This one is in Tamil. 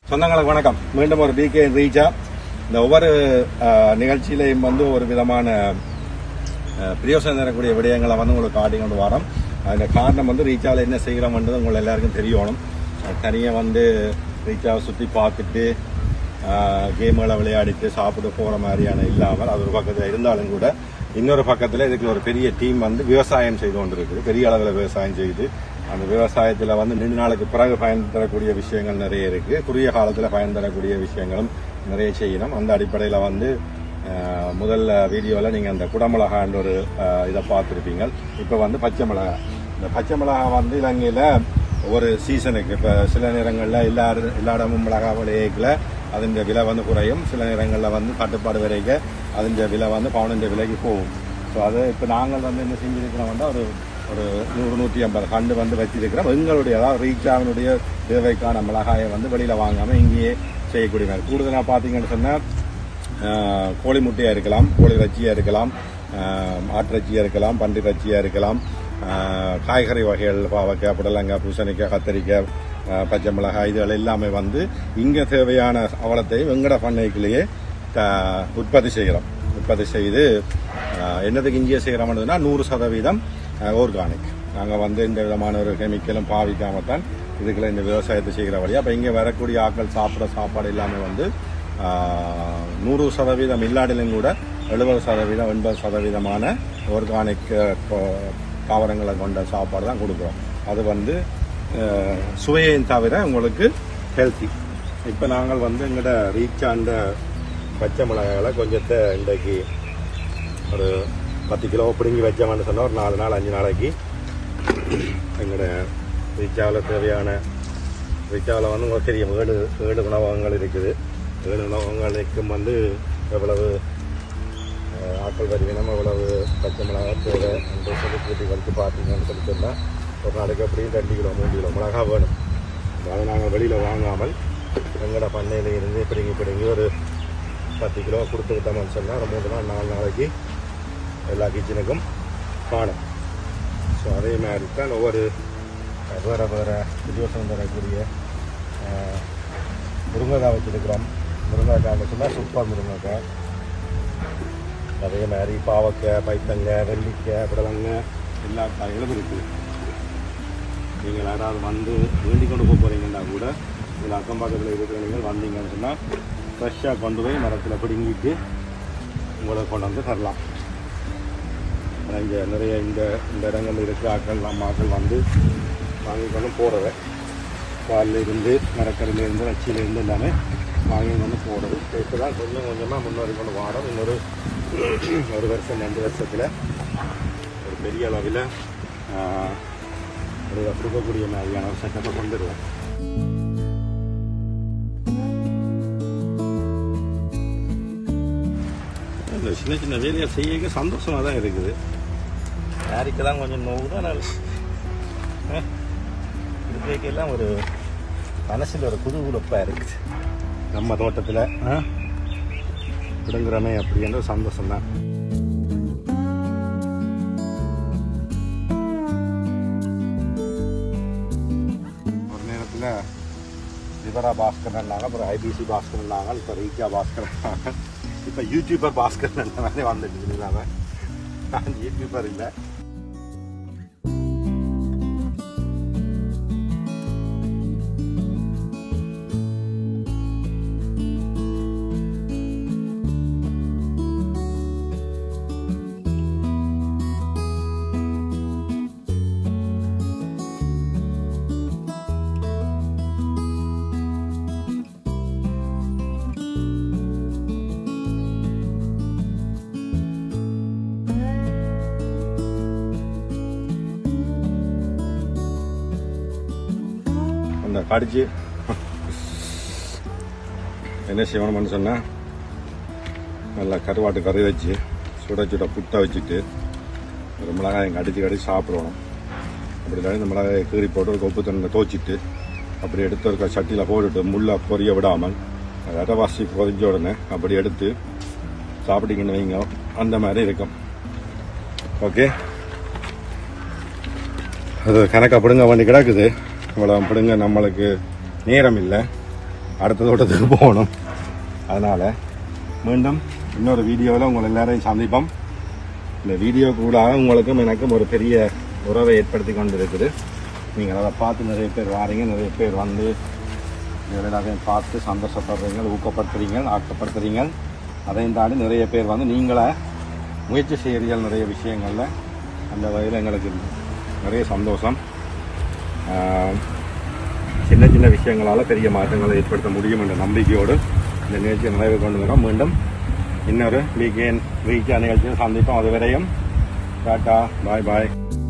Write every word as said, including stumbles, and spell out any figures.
சொந்தங்களுக்கு வணக்கம். மீண்டும் ஒரு பிகே ரீச்சா. இந்த ஒவ்வொரு நிகழ்ச்சியிலையும் வந்து ஒரு விதமான பிரயோசனம் தரக்கூடிய விடயங்களை வந்து உங்களுக்கு காட்டி கொண்டு வரோம். அந்த காரணம் வந்து ரீச்சாவில் என்ன செய்கிறோம்ன்றது உங்களுக்கு எல்லாருக்கும் தெரியணும். தனியாக வந்து ரீச்சாவை சுற்றி பார்த்துட்டு கேம்களை விளையாடிட்டு சாப்பிட்டு போகிற மாதிரியான இல்லாமல் அது ஒரு பக்கத்தில் இருந்தாலும் கூட இன்னொரு பக்கத்தில் இதுக்கு ஒரு பெரிய டீம் வந்து விவசாயம் செய்து கொண்டு இருக்குது. பெரிய அளவில் விவசாயம் செய்து அந்த விவசாயத்தில் வந்து நீண்ட நாளுக்கு பிறகு பயன் தரக்கூடிய விஷயங்கள் நிறைய இருக்குது. குறுகிய காலத்தில் பயன் தரக்கூடிய விஷயங்களும் நிறைய செய்யணும். அந்த அடிப்படையில் வந்து முதல்ல வீடியோவில் நீங்கள் அந்த குடமிளகான்ற ஒரு இதை பார்த்துருப்பீங்க. இப்போ வந்து பச்சை மிளகா. இந்த பச்சை மிளகா வந்து இலங்கையில் ஒரு சீசனுக்கு இப்போ சில நேரங்களில் எல்லா எல்லா இடமும் மிளகா விளையக்கில் அதன் விலை வந்து குறையும். சில நேரங்களில் வந்து தட்டுப்பாடு வரைக்க அதன் விலை வந்து பதினஞ்சு விலைக்கு போகும். ஸோ அது இப்போ நாங்கள் வந்து என்ன செஞ்சுருக்கிறோம் வந்து ஒரு ஒரு நூறு நூற்றி ஐம்பது கண்டு வந்து வச்சிருக்கிறோம். எங்களுடைய அதாவது ரீச்சாவினுடைய தேவைக்கான மிளகாயை வந்து வெளியில் வாங்காமல் இங்கேயே செய்யக்கூடிய மாதிரி. கூடுதலாக பார்த்தீங்கன்னு சொன்னால் கோழி முட்டையாக இருக்கலாம், கோழி இறைச்சியாக இருக்கலாம், ஆட்டிறைச்சியாக இருக்கலாம், பன்றி இறைச்சியாக இருக்கலாம், காய்கறி வகைகள் பாவக்காய், புடலங்காய், பூசணிக்காய், கத்தரிக்காய், பச்சை மிளகாய் இதுகள் எல்லாமே வந்து இங்கே தேவையான அவலத்தையும் வெங்கட பண்ணைக்குள்ளேயே உற்பத்தி செய்கிறோம். உற்பத்தி செய்து என்னதுக்கு இங்கேயே செய்கிறோம்னா நூறு சதவீதம் ஆர்கானிக். நாங்கள் வந்து இந்த விதமான ஒரு கெமிக்கலும் பாவிக்காமல் தான் இதுக்குள்ள இந்த விவசாயத்தை செய்கிற வழியாக. அப்போ இங்கே வரக்கூடிய ஆட்கள் சாப்பிட்ற சாப்பாடு எல்லாமே வந்து நூறு சதவீதம் இல்லாட்டிலும் கூட எழுபது சதவீதம் எண்பது சதவீதமான ஆர்கானிக் தாவரங்களை கொண்ட சாப்பாடு தான் கொடுக்குறோம். அது வந்து சுவையையும் தவிர உங்களுக்கு ஹெல்த்தி. இப்போ நாங்கள் வந்து எங்களோட ரீச்சாண்ட பச்சை மிளகாய்களை கொஞ்சத்தை இன்றைக்கு ஒரு பத்து கிலோ பிடுங்கி வச்சோம்னு சொன்னால் ஒரு நாலு நாள் அஞ்சு நாளைக்கு எங்களோட ரீச்சாவில் தேவையான ரீச்சாவில் வந்து உங்களுக்கு தெரியும் ஏழு ஏழு உணவகங்கள் இருக்குது. ஏழு உணவகங்களுக்கும் வந்து எவ்வளவு ஆட்கள் வருவினம் எவ்வளவு பச்சை மிளகாய் தேவை அந்த சொல்லி கூட்டி வச்சு பார்த்தீங்கன்னு சொல்லி சொன்னால் ஒரு நாளைக்கு அப்படியும் ரெண்டு கிலோ மூணு கிலோ மிளகா வேணும். அதை நாங்கள் வெளியில் வாங்காமல் எங்களோட பண்ணையில் இருந்து பிடுங்கி பிடுங்கி ஒரு பத்து கிலோ கொடுத்து விட்டோம்னு சொன்னால் ஒரு மூணு நாள் நாலு நாளைக்கு எல்லா கிச்சனுக்கும் காணும். ஸோ அதே மாதிரி தான் ஒவ்வொரு வேறு வேறு வித்தியாசம் தரக்கூடிய முருங்கைக்காய் வச்சுருக்கிறோம். முருங்கைக்காய் சொன்னால் சூப்பர் முருங்கைக்காய். அதே மாதிரி பாவக்காய், பைத்தங்காய், வெள்ளிக்காய், புடலங்காய் எல்லா காய்களும் இருக்குது. நீங்கள் யாராவது வந்து வேண்டி கொண்டு போக போகிறீங்கன்னா கூட இதில் அக்கம் பக்கத்தில் இருக்கிற நீங்கள் வந்தீங்கன்னு சொன்னால் ஃப்ரெஷ்ஷாக கொண்டு போய் மரத்தில் பிடுங்கிட்டு உங்களுக்கு கொண்டு வந்து தரலாம். இங்கே நிறைய இந்த இந்த இடங்கள் இருக்க ஆட்கள் நம்ம ஆட்கள் வந்து வாங்கி கொண்டு போகிறத பாலில் இருந்து மரக்கறியிலேருந்து நச்சியிலேருந்து எல்லாமே வாங்கி கொண்டு போகிறது. இப்போ தான் கொஞ்சம் கொஞ்சமாக முன்னேறி கொண்டு வாரம். இன்னொரு ஒரு வருஷம் ரெண்டு வருஷத்தில் ஒரு பெரிய அளவில் ஒரு கொடுக்கக்கூடிய மாதிரியான ஒரு செட்டப்பை கொண்டுடுவோம். இந்த சின்ன சின்ன வேலையை செய்ய சந்தோஷமாக தான் இருக்குது. யாருக்கு தான் கொஞ்சம் நோவு தான் இதுக்கெல்லாம் ஒரு மனசில் ஒரு குதூகூலப்பாக இருக்குது. நம்ம தோட்டத்தில் விடுங்கிறமே அப்படின்ற சந்தோஷம் தான். ஒரு நேரத்தில் விவரா பாஸ்கர்னாங்க, அப்புறம் ஐபிசி பாஸ்கர்னாங்க, இப்போ ரீச்சா பாஸ்கர்னாங்க, இப்போ யூடியூபர் பாஸ்கர் மாதிரி வந்துட்டு இல்லாமல் நான் யூடியூபர் இல்லை. கடிச்சு என்ன செய்யணும்னு சொன்னால் நல்லா கருவாட்டு கறி வச்சு சுட சுட புட்டை வச்சுட்டு ஒரு மிளகாயை கடிச்சு கடிச்சு சாப்பிடணும். அப்படி தான் இந்த மிளகாயை கீறி போட்டு ஒரு கொப்பு தண்ணியில் துவச்சிட்டு அப்படி எடுத்து ஒரு சட்டியில் போட்டுட்டு முள்ளை பொரிய விடாமல் விரவாசி பொரிஞ்ச உடனே அப்படி எடுத்து சாப்பிட்டீங்கன்னு வைங்க, அந்த மாதிரி இருக்கும். ஓகே, அது கணக்காக பிடுங்க வேண்டி கிடக்குது. இவ்வளோ பிடுங்க நம்மளுக்கு நேரம் இல்லை. அடுத்த தோட்டத்துக்கு போகணும். அதனால் மீண்டும் இன்னொரு வீடியோவில் உங்களை எல்லாரையும் சந்திப்போம். இந்த வீடியோ கூட உங்களுக்கும் எனக்கும் ஒரு பெரிய உறவை ஏற்படுத்தி கொண்டு இருக்குது. நீங்கள் அதை பார்த்து நிறைய பேர் வாரீங்க, நிறைய பேர் வந்து எல்லாத்தையும் பார்த்து சந்தோஷப்படுறீங்க, ஊக்கப்படுத்துறீங்க, ஆக்கப்படுத்துறீங்க. அதையும் தாண்டி நிறைய பேர் வந்து நீங்களே முயற்சி செய்கிறீர்கள் நிறைய விஷயங்களில். அந்த வகையில் எங்களுக்கு நிறைய சந்தோஷம். சின்ன சின்ன விஷயங்களால் பெரிய மாற்றங்களை ஏற்படுத்த முடியும் என்ற நம்பிக்கையோடு இந்த நிகழ்ச்சியை நிறைவு கொண்டு வரோம். மீண்டும் இன்னொரு வீக்கெண்ட் வீக்கெண்ட் நிகழ்ச்சியை சந்திப்போம். அது வரையும் டாட்டா, பாய் பாய்.